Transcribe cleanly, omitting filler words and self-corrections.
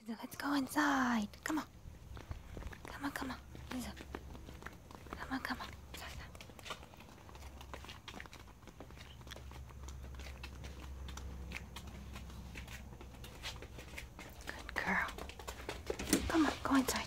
Let's go inside. Come on. Come on, come on. Lisa. Come on, come on. Good girl. Come on, go inside.